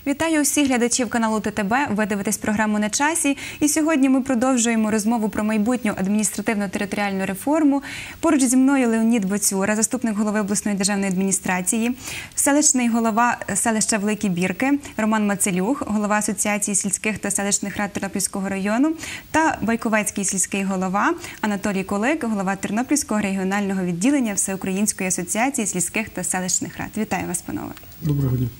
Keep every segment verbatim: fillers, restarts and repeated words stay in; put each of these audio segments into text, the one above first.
Вітаю усіх глядачів каналу Т Т Б. Ви дивитесь програму «На часі». І сьогодні ми продовжуємо розмову про майбутню адміністративно-територіальну реформу. Поруч зі мною Леонід Боцюра, заступник голови обласної державної адміністрації, селищний голова селища Великі Бірки Роман Мацелюх, голова Асоціації сільських та селищних рад Тернопільського району та Байковецький сільський голова Анатолій Колик, голова Тернопільського регіонального відділення Всеукраїнської асоціації сільських та селищних рад. Вітаю вас, панове. Доброго дня.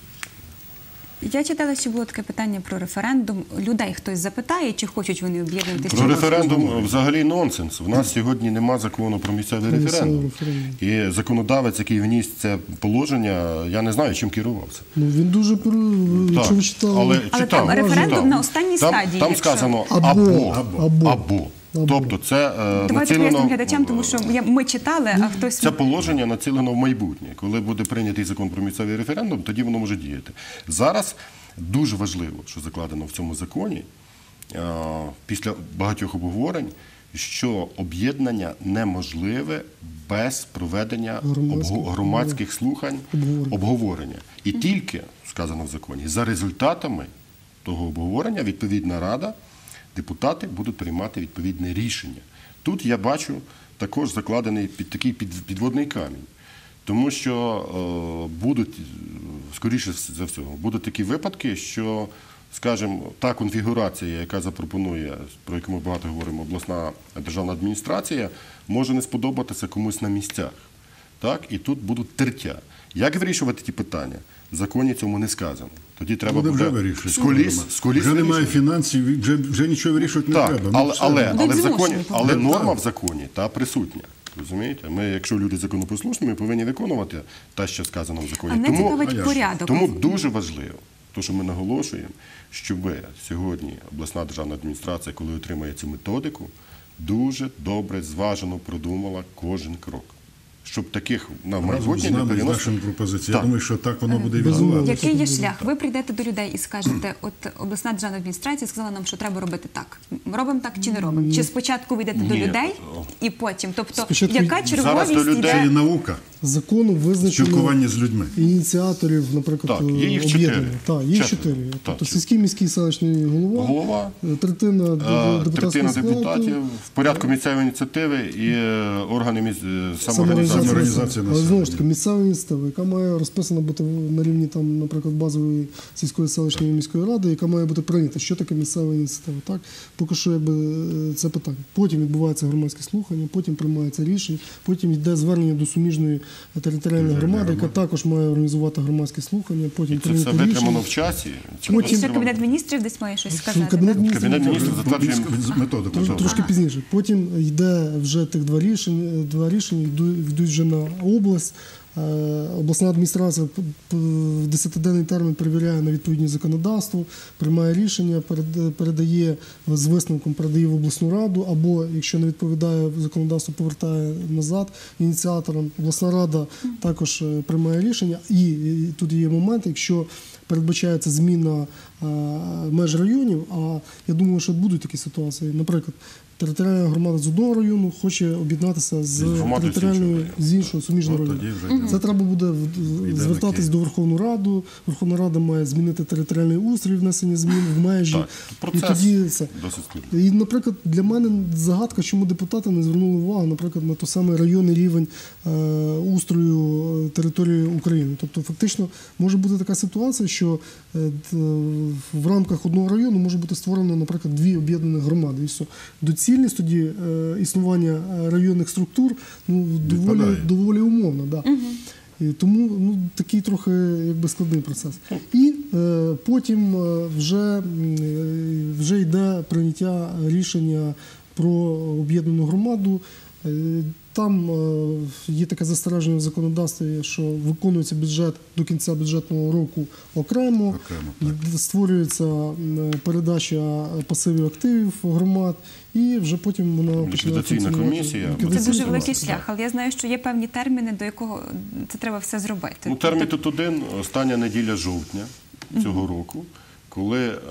Я читала, що було таке питання про референдум. Людей хтось запитає, чи хочуть вони об'єднуватися? Про референдум взагалі нонсенс. У нас сьогодні немає закону про місцевий референдум. І законодавець, який вніс це положення, я не знаю, чим керувався. Ну, він дуже, якщо ви читали... Але, Але читав, там референдум читав. на останній там, стадії. Там якщо... сказано або. або. Або. або. Або. Тобто це е, Давайте націлено... пояснимо глядачам, тому що ми читали, а хтось... Це положення націлено в майбутнє. Коли буде прийнятий закон про місцевий референдум, тоді воно може діяти. Зараз дуже важливо, що закладено в цьому законі, після багатьох обговорень, що об'єднання неможливе без проведення громадських слухань, обговорення. І тільки, сказано в законі, за результатами того обговорення відповідна рада, депутати будуть приймати відповідне рішення. Тут я бачу також закладений під такий підводний камінь. Тому що е, будуть, скоріше за всього, будуть такі випадки, що, скажімо, та конфігурація, яка запропонує, про яку ми багато говоримо, обласна державна адміністрація, може не сподобатися комусь на місцях. Так? І тут будуть тертя. Як вирішувати ті питання? В законі цьому не сказано. Тоді треба буде, вже вирішити. Сколіс, сколіс вже немає фінансів, вже, вже нічого вирішувати не так, треба. Але, але, але, в законі, але так. норма в законі та присутня. Розумієте? Ми, якщо люди законопослушні, ми повинні виконувати те, що сказано в законі. А не тому, цікавить порядок. Тому дуже важливо, то, що ми наголошуємо, щоб сьогодні обласна державна адміністрація, коли отримає цю методику, дуже добре, зважено продумала кожен крок. Щоб таких на майбутнє не переносити. З нашими пропозиціями. Я думаю, що так воно буде і відбуватися. Який є шлях? Ви прийдете до людей і скажете, от обласна державна адміністрація сказала нам, що треба робити так. Робимо так чи не робимо? Чи спочатку ви йдете до людей і потім? Тобто, Спочатку... яка черговість людей... йде? Це є наука. Закону визначено спілкування з людьми. Ініціаторів, наприклад, об'єднання. Так, є чотири. Тобто сільський міський селищний голова, голова третина депутатського третина депутатів, в порядку місцевої ініціативи і органи самоорганізації. Але знову ж таки, місцева ініціатива, яка має розписана бути на рівні, там, наприклад, базової сільської селищної міської ради, яка має бути прийнята. Що таке місцева ініціатива? Так? Поки що якби, це питання. Потім відбувається громадське слухання, потім приймається рішення, потім йде звернення до суміжної територіальної громади, яка також має організувати громадське слухання, потім і це все витримано в часі. Потім... І ще Кабінет міністрів десь має щось сказати. Кабінет міністрів, Кабінет міністрів затверджує методику. Трошки пізніше. Потім йде вже тих два рішення, два рішення йдуть вже на область. Обласна адміністрація в десятиденний термін перевіряє на відповідність законодавству, приймає рішення, передає з висновком, передає в обласну раду, або, якщо не відповідає законодавству, повертає назад ініціаторам. Обласна рада також приймає рішення. І тут є момент, якщо передбачається зміна меж районів, а я думаю, що будуть такі ситуації. Наприклад, територіальна громада з одного району хоче об'єднатися з територіальною, з іншого, суміжного району. Це треба буде звертатись до Верховної Ради. Верховна Рада має змінити територіальний устрій, внесення змін в межі. Так, і тоді це. І, наприклад, для мене загадка, чому депутати не звернули увагу, наприклад, на той самий районний рівень е, устрою території України. Тобто, фактично, може бути така ситуація, що е, в рамках одного району може бути створено, наприклад, дві об'єднані громади. І все. Доцільність тоді е, існування районних структур ну, доволі, доволі умовно. Да. Угу. І тому ну, такий трохи якби, складний процес. І е, потім вже, вже йде прийняття рішення про об'єднану громаду. Там є таке застереження в законодавстві, що виконується бюджет до кінця бюджетного року окремо, окремо створюється передача пасивів активів громад, і вже потім вона ліквідаційна комісія. Це дуже великий шлях, але я знаю, що є певні терміни, до якого це треба все зробити. Ну, термін тут один, остання неділя жовтня цього року, коли е,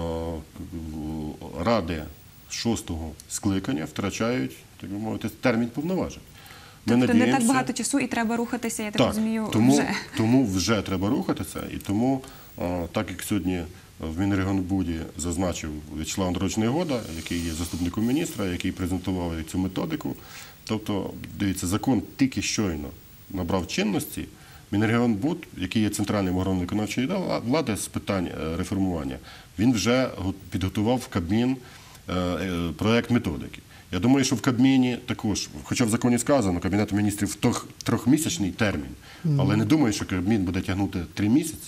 ради шостого скликання втрачають, так би мовити, термін повноважень. Тобто надіємося... не так багато часу і треба рухатися, я так, так розумію, тому, вже. Тому вже треба рухатися, і тому А, Так як сьогодні в Мінрегіонбуді зазначив В'ячеслав Андрович Негода, який є заступником міністра, який презентував цю методику. Тобто, дивіться, закон тільки щойно набрав чинності. Мінрегіонбуд, який є центральним органом виконавчої влади з питань реформування, він вже підготував в Кабмін проєкт методики. Я думаю, що в Кабміні також, хоча в законі сказано, Кабінету міністрів трьохмісячний термін, але не думаю, що Кабмін буде тягнути три місяці.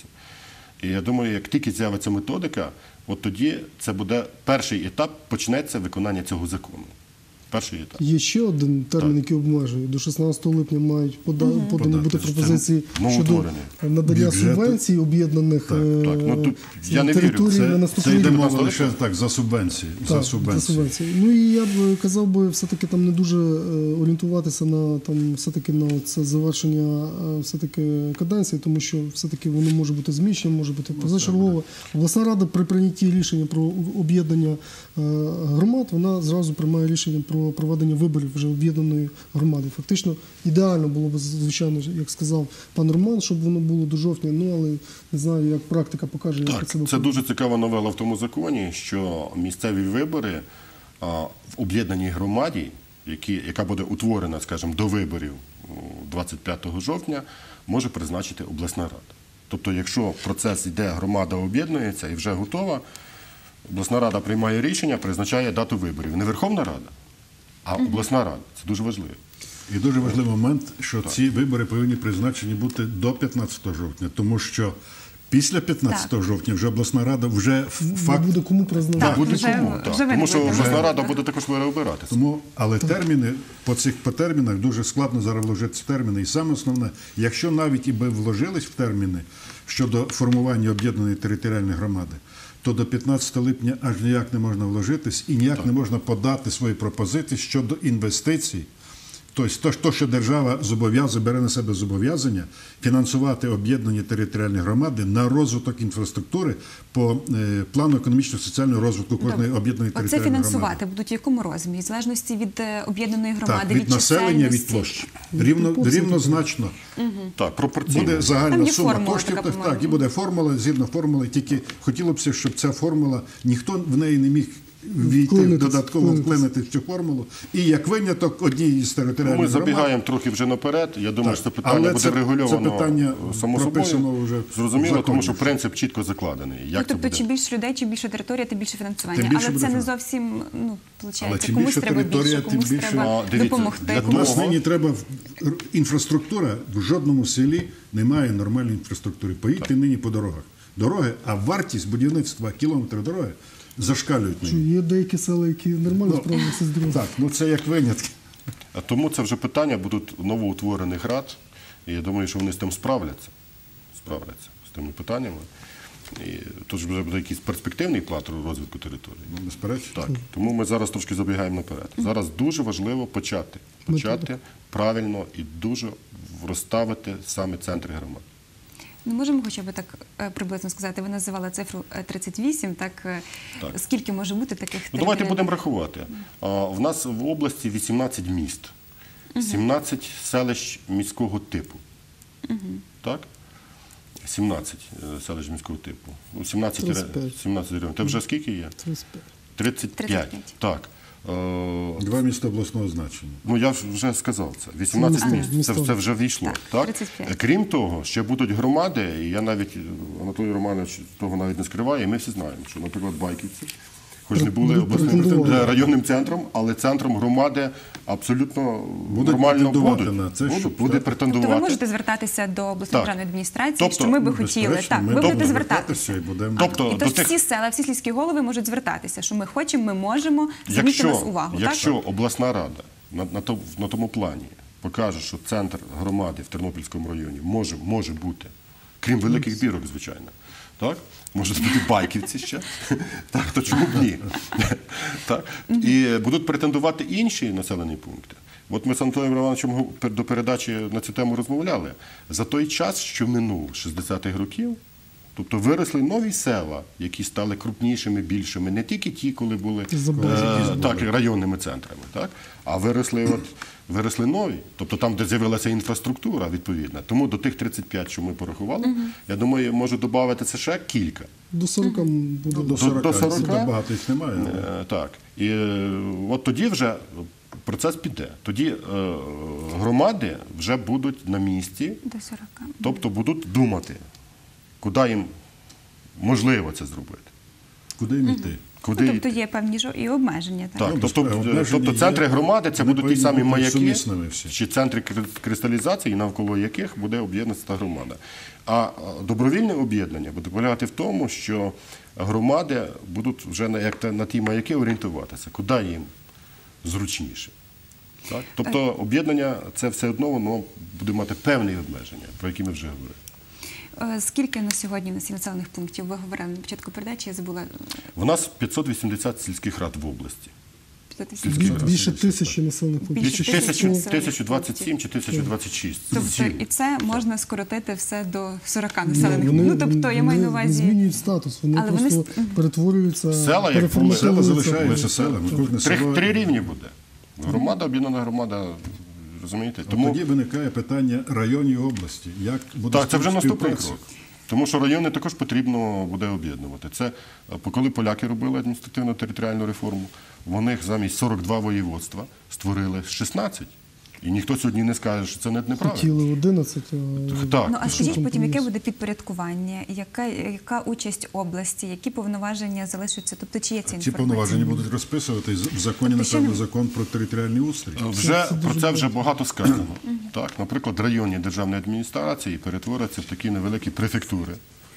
І я думаю, як тільки з'явиться методика, от тоді це буде перший етап, почнеться виконання цього закону. Перший етап. Є ще один термін, так. який обмежує. До шістнадцятого липня мають пода... угу. подані бути пропозиції щодо надання субвенцій об'єднаних так, так. Ну, тут я не територій вірю. на Це, наступний це йде рік. мова лише так, за субвенції. Так, за субвенції. За субвенції. Ну і я б казав би все-таки там не дуже орієнтуватися на там все-таки на це завершення все-таки каденції, тому що все-таки воно може бути зміщено, може бути позачергове. Обласна рада при прийнятті рішення про об'єднання громад, вона зразу приймає рішення про про проведення виборів вже об'єднаної громади. Фактично, ідеально було б, звичайно, як сказав пан Роман, щоб воно було до жовтня, ну, але не знаю, як практика покаже, як так, це буде. Це дуже цікава новела в тому законі, що місцеві вибори а, в об'єднаній громаді, які, яка буде утворена, скажімо, до виборів двадцять п'ятого жовтня, може призначити обласна рада. Тобто, якщо процес йде, громада об'єднується і вже готова, обласна рада приймає рішення, призначає дату виборів. Не Верховна Рада, а обласна рада. Це дуже важливо. І дуже важливий момент, що так. ці вибори повинні призначені бути до п'ятнадцятого жовтня, тому що після п'ятнадцятого жовтня вже обласна рада вже факт... Не буде кому призначати. Так, буде вже, кому. вже Так. Тому що вже обласна рада буде також переобиратися. Тому, але терміни, по цих по термінах дуже складно зараз вложити терміни. І саме основне, якщо навіть і би вложились в терміни щодо формування об'єднаної територіальної громади, то до п'ятнадцятого липня аж ніяк не можна вложитись і ніяк так. не можна подати свої пропозиції щодо інвестицій. Тобто, то, що держава зобов'язує, бере на себе зобов'язання фінансувати об'єднані територіальні громади на розвиток інфраструктури по е, плану економічно-соціального розвитку кожної об'єднаної територіальної громади. Оце фінансувати громади. будуть в якому розмірі? В залежності від об'єднаної громади, так, від, від населення, від площі. Рівно, рівнозначно. Угу. Так, пропорційно. Буде загальна сума коштів, така, так, і буде формула, згідно формули, тільки хотілося б, щоб ця формула, ніхто в неї не міг війти, додатково вклинити в цю формулу. І як виняток однієї з територіальних Ми громад. забігаємо трохи вже наперед. Я думаю, так. що це питання Але буде це, врегульовано це питання само собою. Вже зрозуміло, тому що принцип чітко закладений. Як ну, тобто, це буде? чим більше людей, чим більше територія, тим більше фінансування. Тим більше Але це буде не зовсім, ну, Але виходить, чим комусь більше треба територія, більше, комусь тим більше... треба А, дивіться, допомогти. для У нас того- нині треба інфраструктура, в жодному селі немає нормальної інфраструктури. Поїдьте нині по дорогах. Дороги, а вартість будівництва кілометра дороги зашкалюють нині. Є деякі села, які нормально Ну, справляються з дорогою. Так, ну це як винятки. А тому це вже питання будуть новоутворених рад. І я думаю, що вони з тим справляться. Справляться з тими питаннями. І тут вже буде якийсь перспективний план розвитку території. Ну, безперечно. Так, тому ми зараз трошки забігаємо наперед. Зараз дуже важливо почати. Почати правильно і дуже розставити саме центри громад. Ну, можемо хоча б так е, приблизно сказати, ви називали цифру е, тридцять вісім, так, е, Так. скільки може бути таких Ну, давайте територіальних- будемо рахувати. А, в нас в області вісімнадцять міст, сімнадцять селищ міського типу. Так? сімнадцять е, селищ міського типу. Ну, сімнадцять, тридцять п'ять. сімнадцять районів. Це вже скільки є? тридцять п'ять. тридцять п'ять. тридцять п'ять. Так. Е, Два міста обласного значення. Ну, я ж вже сказав це. вісімнадцять Ага. міст. Це, Місто. це вже війшло. Так, Так? тридцять п'ять. Крім того, ще будуть громади, і я навіть, Анатолій Романович того навіть не скриває, і ми всі знаємо, що, наприклад, Байківці, хоч не були Будуть обласним претендувати. районним центром, але центром громади абсолютно Будуть нормально претендувати будуть. на це, Будуть, щоб- буде так. претендувати. Тобто ви можете звертатися до обласної Так. державної адміністрації, Тобто, що ми би ну, хотіли. безперечно, Так, ми ви будемо будете звертатися звертатися. і будемо- Тобто, І до тож тих- всі села, всі сільські голови можуть звертатися, що ми хочемо, ми можемо, зверніть на нас Якщо, увагу. якщо так? обласна рада на, на, то- на тому плані покаже, що центр громади в Тернопільському районі може, може бути, крім великих бірок, звичайно, так? Може бути Байківці ще, так, то чому б ні? Так? І будуть претендувати інші населені пункти. От ми з Анатолієм Романовичем гу- до передачі на цю тему розмовляли. За той час, що минув з шістдесятих років, Тобто виросли нові села, які стали крупнішими, більшими, не тільки ті, коли були Забудова. е, так, районними центрами, так? А виросли, от, виросли нові, тобто там, де з'явилася інфраструктура відповідна. Тому до тих тридцять п'ять, що ми порахували, я думаю, можу додати це ще кілька. До сорока буде. До До сорока, сорока? багато їх немає. Е, Так. І е, от тоді вже процес піде. Тоді е, громади вже будуть на місці, До сорока. тобто будуть думати, куди їм можливо це зробити. Куди їм йти? Куди Ну, тобто йти. є певні жо- і обмеження. Так? Так, Ну, тобто, обмеження тобто є, центри громади це вони будуть ті повинні самі бути маяки, сумісними всі. чи центри кри- кристалізації, навколо яких буде об'єднана ця громада. А а, добровільне об'єднання буде полягати в тому, що громади будуть вже на, як те- на ті маяки орієнтуватися, куди їм зручніше. Так? Тобто об'єднання це все одно воно буде мати певні обмеження, про які ми вже говорили. Е, Скільки на сьогодні у нас є населених пунктів? Ви говорили на початку передачі, я забула. У нас п'ятсот вісімдесят сільських рад в області. Підтримати. Бі- Більше тисячі населених пунктів. Більше Більше тисячі тисячу, населених тисячу двадцять сім чи тисячу двадцять шість. Тобто і це можна скоротити все до сорока Ні, населених вони, пунктів. Ну, тобто, я маю на вони увазі... не змінюють статус, вони Але вони просто с- перетворюються, Села, як переформатовуються. Села залишаються селами. Кожне Три, село- три рівні буде. Громада, об'єднана громада, розумієте? Тому... Тому Тоді виникає питання районів області. Як буде так, це вже наступний співпраця? крок. Тому що райони також потрібно буде об'єднувати. Це е, коли поляки робили адміністративно-територіальну реформу, вони замість сорок два воєводства створили шістнадцять. І ніхто сьогодні не скаже, що це не неправильно. Хотіли одинадцять, а Так. Ну, а скажіть потім, компроміс. яке буде підпорядкування, яка, яка участь області, які повноваження залишаться, тобто чи є ця Ці інформація? повноваження будуть розписувати в законі, Тобто ще напевно, не- закон про територіальний устрій. Вже це про дуже це вже багато сказано. Так, наприклад, районні державні адміністрації перетворяться в такі невеликі префектури,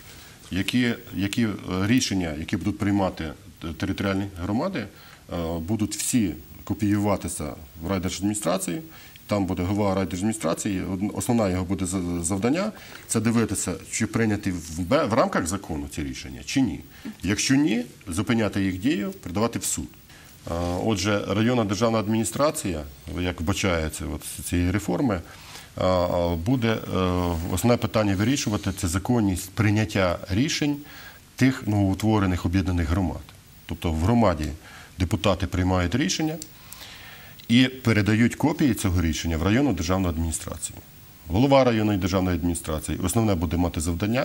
які, які е, рішення, які будуть приймати т- територіальні громади, е, будуть всі копіюватися в райдержадміністрації. Там буде голова райдержадміністрації. Од- Основна його буде за- завдання – це дивитися, чи прийняті в, бе- в рамках закону ці рішення, чи ні. Якщо ні, зупиняти їх дію, передавати в суд. Е, Отже, районна державна адміністрація, як вбачається от з цієї реформи, е, буде е, основне питання вирішувати – це законність прийняття рішень тих новоутворених об'єднаних громад. Тобто в громаді депутати приймають рішення і передають копії цього рішення в районну державну адміністрацію. Голова районної державної адміністрації основне буде мати завдання,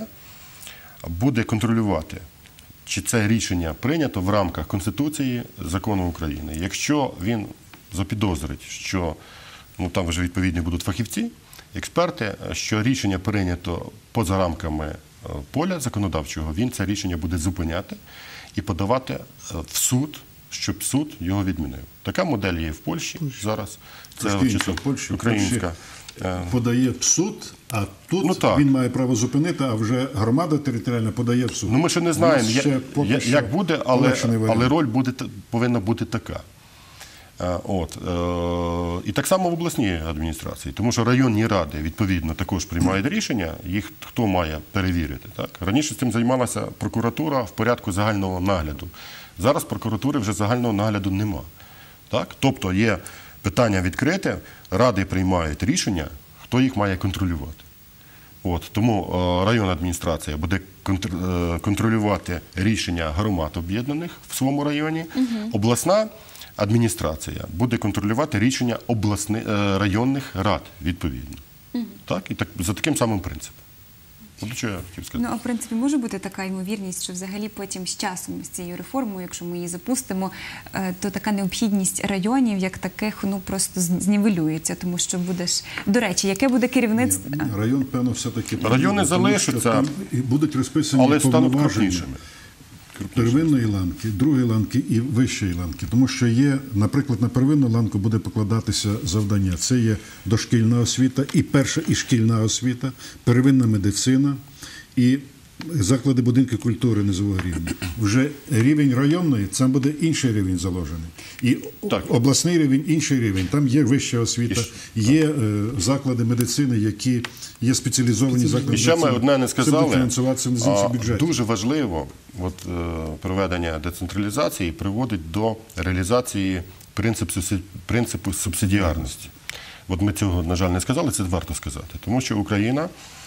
буде контролювати, чи це рішення прийнято в рамках Конституції, закону України. Якщо він запідозрить, що ну, там вже відповідні будуть фахівці, експерти, що рішення прийнято поза рамками е, поля законодавчого, він це рішення буде зупиняти і подавати е, в суд, щоб суд його відмінив. Така модель є в Польщі зараз. Це Трошки інша чисто в Польщі. В українська. Польщі подає в суд, а тут Ну, так. він має право зупинити, а вже громада територіальна подає в суд. Ну, ми ще не У знаємо, нас я- ще поки я- що як буде, але, полегшений варіант. але роль буде, та- повинна бути така. Е, От. е, І так само в обласній адміністрації, тому що районні ради, відповідно, також приймають рішення, їх хто має перевірити. Так? Раніше цим займалася прокуратура в порядку загального нагляду. Зараз прокуратури вже загального нагляду нема. Так? Тобто є питання відкрите, ради приймають рішення, хто їх має контролювати. От, тому е, районна адміністрація буде контр- е, контролювати рішення громад об'єднаних в своєму районі. Обласна адміністрація буде контролювати рішення обласни, е, районних рад відповідно. Так? І так, за таким самим принципом. От що я хотів сказати. Ну, а в принципі, може бути така ймовірність, що взагалі потім з часом, з цією реформою, якщо ми її запустимо, е, то така необхідність районів, як таких, ну просто з- знівелюється, тому що будеш... До речі, яке буде керівництво... Район, певно, все-таки Райони потрібен, тому що залишаться, там і будуть розписані Але стануть повноваження крупнішими. первинної ланки, другої ланки і вищої ланки. Тому що є, наприклад, на первинну ланку буде покладатися завдання. Це є дошкільна освіта, і перша, і шкільна освіта, первинна медицина і заклади будинки культури низового рівня. Вже рівень районної, там буде інший рівень заложений. І Так. обласний рівень – інший рівень. Там є вища освіта, є е, заклади медицини, які є спеціалізовані заклади І ще ми медицини. одне не Це буде сказали. фінансуватися з А, інших бюджетів. Дуже важливо, от, е, проведення децентралізації приводить до реалізації принципу, субсид- принципу субсидіарності. От ми цього, на жаль, не сказали, це варто сказати. Тому що Україна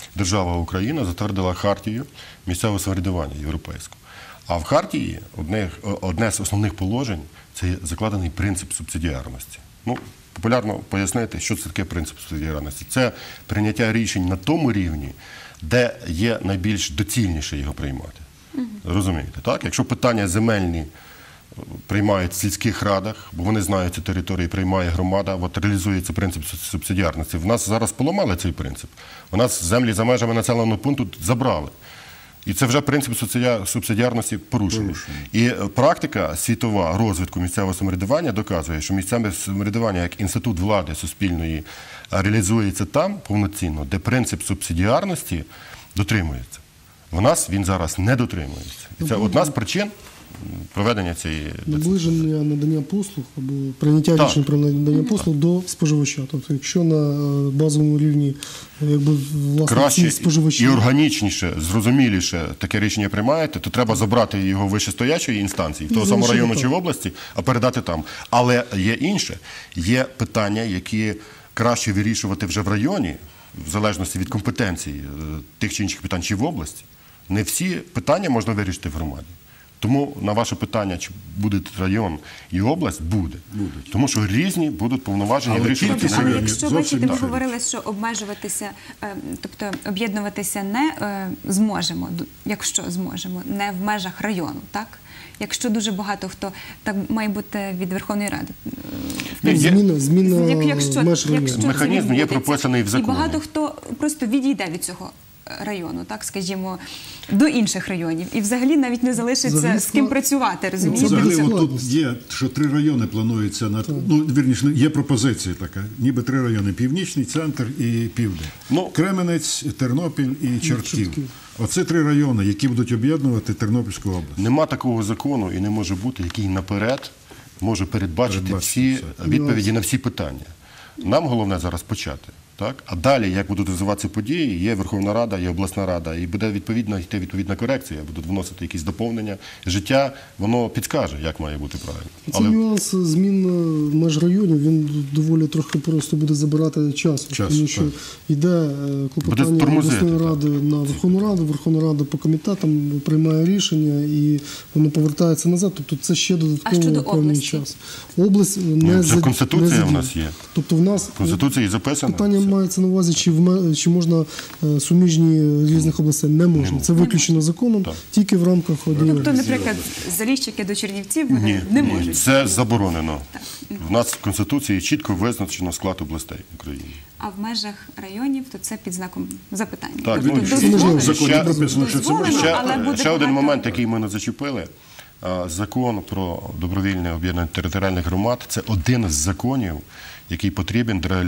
держава Україна затвердила хартію місцевого самоврядування європейську. А в хартії одне, одне з основних положень – це закладений принцип субсидіарності. Ну, популярно пояснити, що це таке принцип субсидіарності. Це прийняття рішень на тому рівні, де є найбільш доцільніше його приймати. Розумієте, так? Якщо питання земельні приймають в сільських радах, бо вони знають цю територію, приймає громада, от реалізується принцип субсидіарності. В нас зараз поламали цей принцип. У нас землі за межами населеного пункту забрали. І це вже принцип субсидіарності порушений. І практика світова розвитку місцевого самоврядування доказує, що місцеве самоврядування як інститут влади суспільної реалізується там повноцінно, де принцип субсидіарності дотримується. В нас він зараз не дотримується. І це одна з причин проведення цієї... Наближення надання послуг або прийняття Так. рішень про надання послуг до споживача. Тобто, якщо на базовому рівні якби, власне, краще ці споживачі... і органічніше, зрозуміліше таке рішення приймаєте, то треба забрати його вищестоячої інстанції, в того самого району чи в області, а передати там. Але є інше. Є питання, які краще вирішувати вже в районі, в залежності від компетенції тих чи інших питань, чи в області. Не всі питання можна вирішити в громаді. Тому на ваше питання, чи буде район і область, буде. Будуть. Тому що різні будуть повноваження Але вирішувати. кількість на Але районів якщо, зовсім бачите, ви інша. говорили, що обмежуватися, е, тобто об'єднуватися не е, зможемо, ду- якщо зможемо, не в межах району, так? Якщо дуже багато хто, так має бути від Верховної Ради. Ні, є- Зміна, зміна Як- якщо, меж району. якщо це Механізм є відбудеться. прописаний в законі. І багато хто просто відійде від цього району, так, скажімо, до інших районів. І взагалі навіть не залишиться Взагалі з ким склад- працювати, розумієте? Взагалі, це от тут складність. є, що три райони планується на ну вірніше, є пропозиція така, ніби три райони: північний, центр і південь. Ну, Кременець, Тернопіль і Чортків. Чортків. Оце три райони, які будуть об'єднувати Тернопільську область. Нема такого закону і не може бути, який наперед може передбачити Передбачити всі все. відповіді на всі питання. Нам головне зараз почати. Так? А далі, як будуть розвиватися події, є Верховна Рада, є обласна рада, і буде відповідно йти відповідна корекція, будуть вносити якісь доповнення. Життя, воно підскаже, як має бути правильно. Цей Але нюанс змін е, меж районів, він доволі трохи просто буде забирати часу. Час, тому що так. йде е, клопотання Буде тормозити, обласної так. ради на Верховну Раду, Верховна Рада по комітетам приймає рішення і воно повертається назад. Тобто це ще щодо додатково певний області? час. Область не Ну, за- це Конституція не в задіяна. нас є. Тобто в нас в Конституції записано. питання Все. мається на увазі, чи, в ме- чи можна е, суміжні різних областей. Не можна. Це виключено законом, Так. тільки в рамках однієї. Тобто, наприклад, з Заліщики до Чернівців вони Ні, не ні, можуть. це заборонено. В нас в Конституції чітко визначено склад областей України. А в межах районів, то це під знаком запитання. Так, тобто, ну, це дозволено, можливо. В законі Ще- прописано, що це дозволено, можна. Ще, але буде ще один багато- момент, який ми не зачепили. А, Закон про добровільне об'єднання територіальних громад – це один з законів, який потрібен для-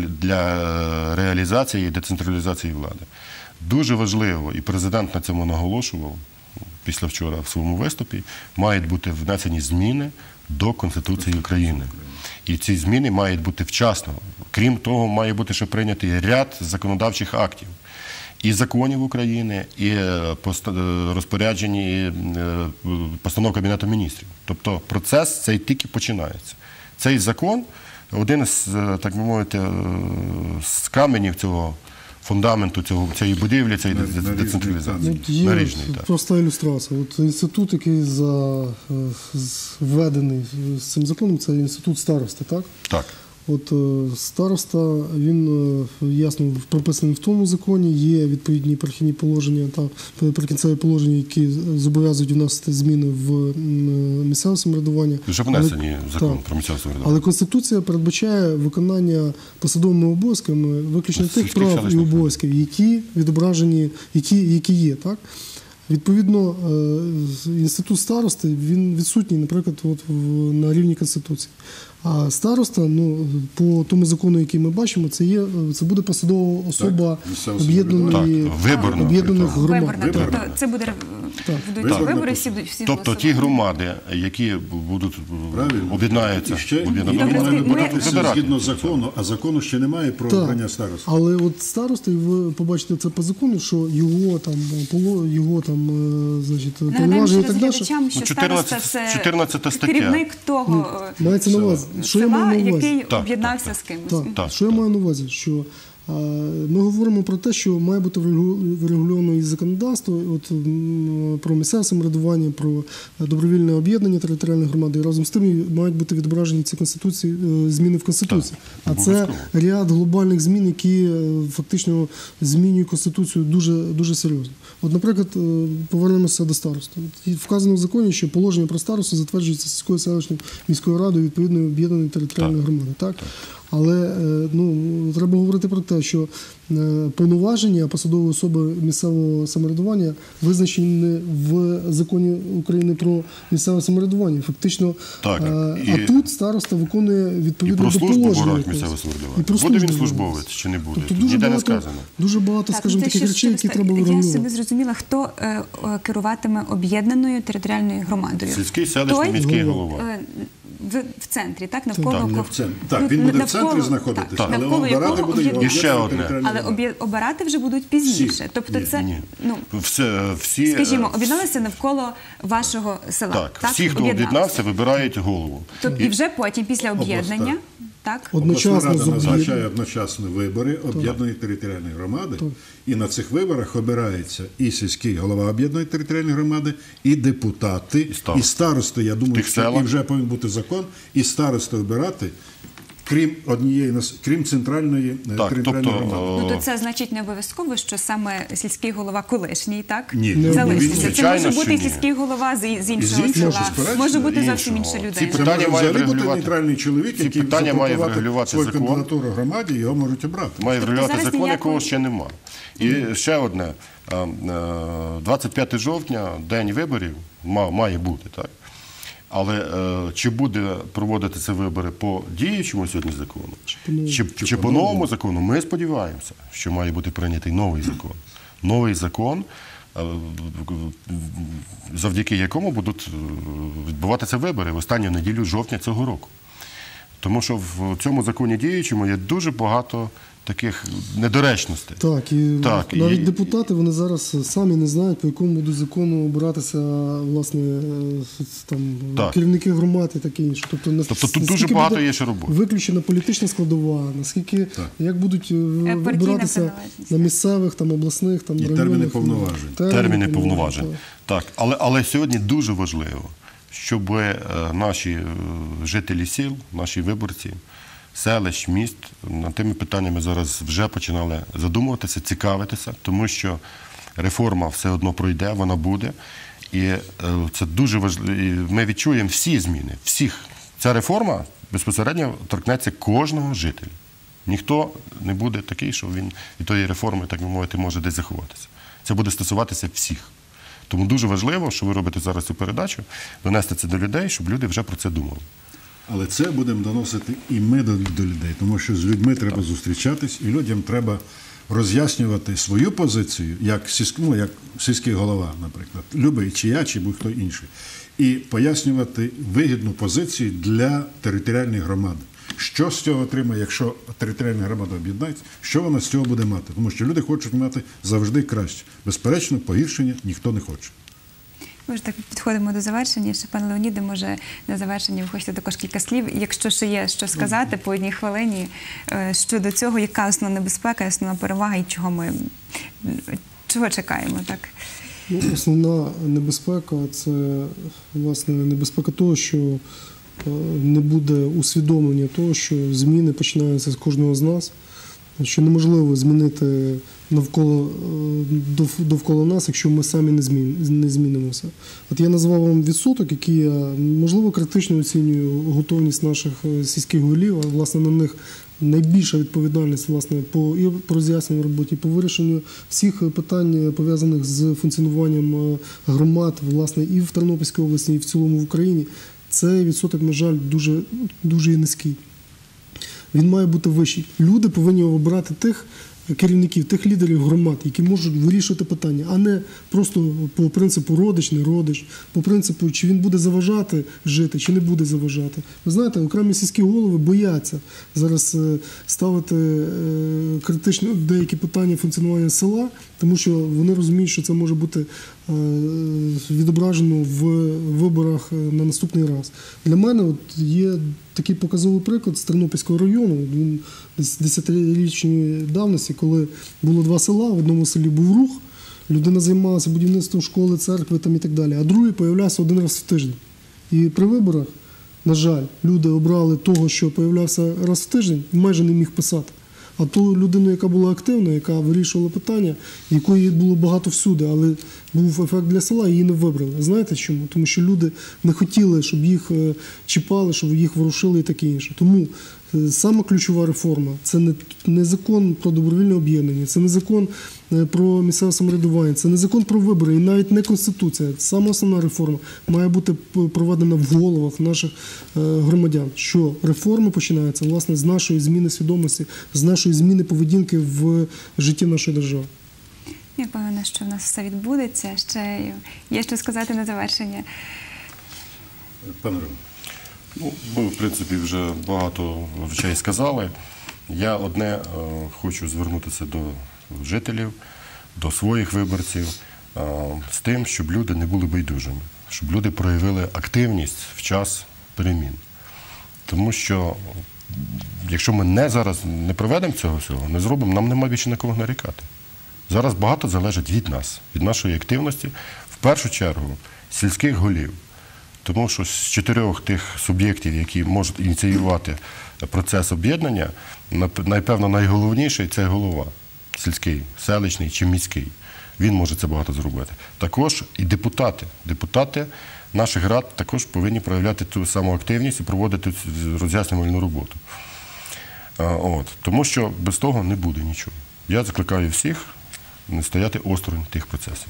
для реалізації і децентралізації влади. Дуже важливо, і президент на цьому наголошував після вчора в своєму виступі, мають бути внесені зміни до Конституції України. І ці зміни мають бути вчасно. Крім того, має бути ще прийнятий ряд законодавчих актів. І законів України, і е, пост- е, розпоряджень, і е, постанов Кабінету міністрів. Тобто процес цей тільки починається. Цей закон один з, е, так би мовити, е, з каменів цього фундаменту цього, цієї будівлі, цієї На- де- наріжний, децентралізації. От є Наріжний, так. проста ілюстрація. От інститут, який за, е, з- введений з цим законом, це інститут старости, так? Так. От е, староста, він е, ясно прописаний в тому законі, є відповідні перехідні положення та прикінцеві положення, які зобов'язують вносити зміни в м, місцеве самоврядування. Вже Але- внесені в закон так. про місцеве самоврядування. Але Конституція передбачає виконання посадовими обов'язками виключно тих Сільських прав і селищних рад. обов'язків, які відображені, які, які є, так? Відповідно, е, інститут старости, він відсутній, наприклад, от в- на рівні Конституції. А староста, ну, по тому закону, який ми бачимо, це є, це буде посадова особа місцеве об'єднаної самоврядування. Так, виборна, об'єднаних при тому. громад. Виборна, тобто Виборна. це буде Так. будуть Виборна вибори, посада. всі, всі Тобто ті голосувати. громади, які будуть Правильно. об'єднаються І ще в і об'єднану вони Добре, громаду, мають ми- вибиратися вибирати. згідно закону, а закону ще немає про Так. обрання старост. Але от староста, і ви побачите це по закону, що його там поло, його там, е, значить, Нагадаємо повноваження і ще так раз далі. глядачам, що Ну, староста чотирнадцята це чотирнадцята стаття. керівник того е, Мається на увазі, що я села, маю на увазі. який Так, об'єднався так, з кимось. Так, Так, що я так. маю на увазі? Що Ми говоримо про те, що має бути врегульовано і законодавство от, про місцеве самоврядування, про добровільне об'єднання територіальних громад, і разом з тим мають бути відображені ці конституції, зміни в Конституції. Так, а це ряд глобальних змін, які фактично змінюють Конституцію дуже, дуже серйозно. От, наприклад, повернемося до староста. Вказано в законі, що положення про старосту затверджується сільською селищною міською радою відповідної об'єднаної територіальної громади. Так? Так. Але ну, треба говорити про те, що повноваження посадової особи місцевого самоврядування визначені в законі України про місцеве самоврядування. Фактично, так, а, і, а тут староста виконує відповідно до положення. І про службу в місцеве самоврядування. Буде він службовець чи не буде? Тобто Тут дуже ніде багато, не сказано. Дуже багато, так, скажімо, таких ще, речей, які треба врегулювати. Я собі зрозуміла, хто е, е, керуватиме об'єднаною територіальною громадою. Сільський, селищний, Той, міський голова. голова. Е, В, в центрі, так? Навколо Так, кого- в центрі. Так, він буде в центрі навколо- знаходитися, так, але навколо обирати якого буде його об'єднання. І ще одне. територіальна Але громада. об'є- обирати вже будуть пізніше. Всі. Тобто Ні, це, Ні. ну, Все, всі, скажімо, е, об'єдналися навколо вашого села. так, всі, хто Об'єдналися. об'єднався, вибирають голову. Тобто, і вже потім, після об'єднання, так? Одночасно Обласна рада з об'єднанням. назначає одночасно вибори об'єднаної територіальної громади, і на цих виборах обирається і сільський голова об'єднаної територіальної громади, і депутати, і старости. і старости. Я думаю, тих що селах. і вже повинен бути закон, і старости обирати, крім однієї нас- крім центральної е, Так, територіальної тобто, громади. Ну, то це значить не обов'язково, що саме сільський голова колишній, так? Ні. Не Залишиться. Це Звичайно, може бути і що ні. сільський голова з, з іншого іншого, села. безперечно, Може бути іншого. зовсім інша Ці людина. Це питання може має взагалі бути врегулювати- нейтральний чоловік, ці який питання має запропонувати врегулювати свою закон. кандидатуру громаді, його можуть обрати. Має Тобто врегулювати зараз закон, ніякої- якого ще нема. І ще одне. е, е, двадцять п'ятого жовтня, день виборів, ма- має бути, так? Але е, чи буде проводитися вибори по діючому сьогодні закону, чи, чи, по новому закону, ми сподіваємося, що має бути прийнятий новий закон. Новий закон, е, завдяки якому будуть е, відбуватися вибори в останню неділю жовтня цього року. Тому що в цьому законі діючому є дуже багато таких недоречностей. Так, і Так, навіть і- депутати, вони зараз самі не знають, по якому будуть закону обиратися, власне, е, там, Так. керівники громад і таке інше. Тобто, нас- Тобто тут дуже наскільки багато буде є ще роботи. Виключена політична складова, наскільки, як будуть е, партійна обиратися приналежність. на місцевих, там, обласних, там, І районних. терміни ну, повноважень. Терміни повноважень. так. Так, але, але сьогодні дуже важливо, щоб е, наші е, жителі сіл, наші виборці, селищ, міст над тими питаннями зараз вже починали задумуватися, цікавитися, тому що реформа все одно пройде, вона буде. І е, це дуже важливо. Ми відчуємо всі зміни, всіх. Ця реформа безпосередньо торкнеться кожного жителя. Ніхто не буде такий, що він від тої реформи, так би мовити, може десь заховатися. Це буде стосуватися всіх. Тому дуже важливо, що ви робите зараз цю передачу, донести це до людей, щоб люди вже про це думали. Але це будемо доносити і ми до, до людей, тому що з людьми треба зустрічатись, і людям треба роз'яснювати свою позицію, як, сільськ, ну, як сільський голова, наприклад, любий, чи я, чи будь-хто інший, і пояснювати вигідну позицію для територіальної громади. Що з цього отримає, якщо територіальна громада об'єднається, що вона з цього буде мати? Тому що люди хочуть мати завжди краще. Безперечно, погіршення ніхто не хоче. Ми ж так підходимо до завершення. Ще, пане Леоніде, може на завершення ви хочете також кілька слів. Якщо ще є що сказати по одній хвилині е, щодо цього, яка основна небезпека, основна перевага і чого ми чого чекаємо, так? Ну, основна небезпека – це, власне, небезпека того, що е, не буде усвідомлення того, що зміни починаються з кожного з нас, що неможливо змінити навколо, е, дов- довкола нас, якщо ми самі не, змін, не змінимося. От я назвав вам відсоток, який я, можливо, критично оцінюю готовність наших е, сільських голів, а, власне, на них найбільша відповідальність, власне, по, і по роз'ясненню роботі, і по вирішенню всіх питань, пов'язаних з функціонуванням е, громад, власне, і в Тернопільській області, і в цілому в Україні. Цей відсоток, на жаль, дуже, дуже низький. Він має бути вищий. Люди повинні обирати тих керівників, тих лідерів громад, які можуть вирішувати питання, а не просто по принципу родич, не родич, по принципу, чи він буде заважати жити, чи не буде заважати. Ви знаєте, окремі сільські голови бояться зараз е, ставити е, критично деякі питання функціонування села, тому що вони розуміють, що це може бути відображено в виборах на наступний раз. Для мене от є такий показовий приклад з Тернопільського району, він десь десятирічної давності, коли було два села, в одному селі був рух, людина займалася будівництвом школи, церкви там і так далі, а другий появлявся один раз в тиждень. І при виборах, на жаль, люди обрали того, що появлявся раз в тиждень, і майже не міг писати. А ту людину, яка була активна, яка вирішувала питання, якої було багато всюди, але був ефект для села, її не вибрали. Знаєте чому? Тому що люди не хотіли, щоб їх чіпали, щоб їх ворушили і таке інше. Тому сама ключова реформа – це не, не закон про добровільне об'єднання, це не закон про місцеве самоврядування, це не закон про вибори і навіть не Конституція. Сама основна реформа має бути проведена в головах наших громадян, що реформи починаються, власне, з нашої зміни свідомості, з нашої зміни поведінки в житті нашої держави. Я впевнена, що в нас все відбудеться. Ще є що сказати на завершення. Пане Романе. Ну, ми, в принципі, вже багато речей сказали. Я одне е, хочу звернутися до жителів, до своїх виборців, е, з тим, щоб люди не були байдужими, щоб люди проявили активність в час перемін. Тому що, якщо ми не зараз не проведемо цього всього, не зробимо, нам немає більше на кого нарікати. Зараз багато залежить від нас, від нашої активності, в першу чергу, сільських голів. Тому що з чотирьох тих суб'єктів, які можуть ініціювати процес об'єднання, напевно, найголовніший – це голова сільський, селищний чи міський. Він може це багато зробити. Також і депутати. Депутати наших рад також повинні проявляти ту саму активність і проводити роз'яснювальну роботу. От. Тому що без того не буде нічого. Я закликаю всіх не стояти осторонь тих процесів.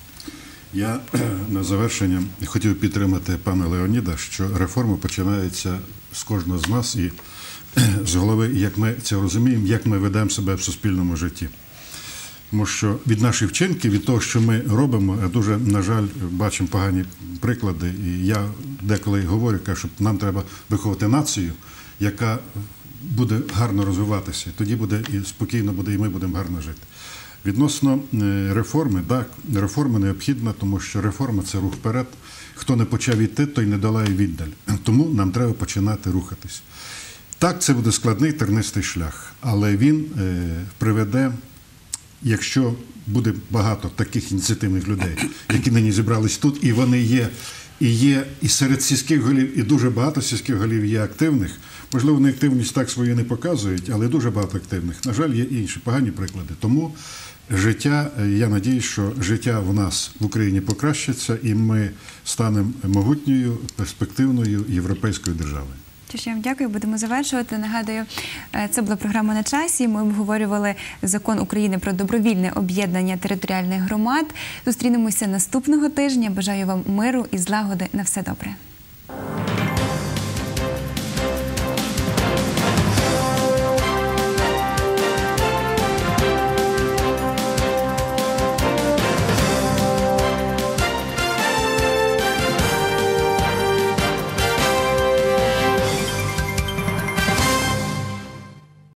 Я на завершення хотів підтримати пана Леоніда, що реформа починається з кожного з нас і з голови, як ми це розуміємо, як ми ведемо себе в суспільному житті. Тому що від наших вчинків, від того, що ми робимо, дуже, на жаль, бачимо погані приклади. І я деколи говорю, що нам треба виховати націю, яка буде гарно розвиватися. Тоді буде і спокійно буде, і ми будемо гарно жити. Відносно реформи, так, реформа необхідна, тому що реформа – це рух вперед. Хто не почав йти, той не долає віддаль. Тому нам треба починати рухатись. Так, це буде складний тернистий шлях, але він е, приведе, якщо буде багато таких ініціативних людей, які нині зібрались тут, і вони є, і є і серед сільських голів, і дуже багато сільських голів є активних. Можливо, вони активність так свою не показують, але дуже багато активних. На жаль, є інші погані приклади. Тому життя, я надіюсь, що життя в нас в Україні покращиться, і ми станемо могутньою, перспективною європейською державою. Тож я вам дякую, будемо завершувати. Нагадую, це була програма «На часі». Ми обговорювали закон України про добровільне об'єднання територіальних громад. Зустрінемося наступного тижня. Бажаю вам миру і злагоди. На все добре.